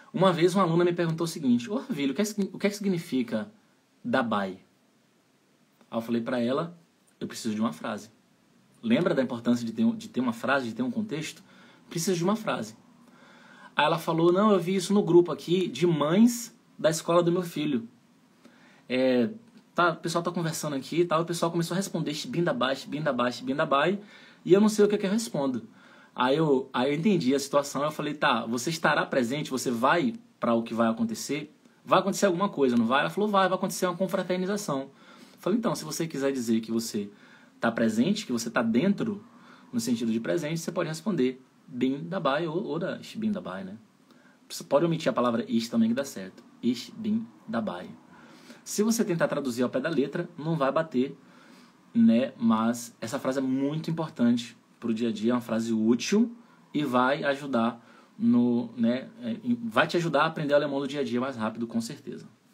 Uma vez uma aluna me perguntou o seguinte: ô Ravilho, o que é que significa dabai? Aí eu falei pra ela: eu preciso de uma frase. Lembra da importância de ter uma frase, de ter um contexto? Preciso de uma frase. Aí ela falou: não, eu vi isso no grupo aqui de mães da escola do meu filho. O pessoal tá conversando aqui e tal, o pessoal começou a responder bindabai, e eu não sei o que é que eu respondo. Aí eu entendi a situação, eu falei: tá, você estará presente, você vai para o que vai acontecer? Vai acontecer alguma coisa, não vai? Ela falou: vai acontecer uma confraternização. Eu falei: então, se você quiser dizer que você está presente, que você está dentro, no sentido de presente, você pode responder bindabai ou da bindabai, né? Você pode omitir a palavra ish também que dá certo. Ish bindabai. Se você tentar traduzir ao pé da letra, não vai bater, né? Mas essa frase é muito importante para o dia a dia, é uma frase útil e vai ajudar vai te ajudar a aprender alemão no dia a dia mais rápido, com certeza.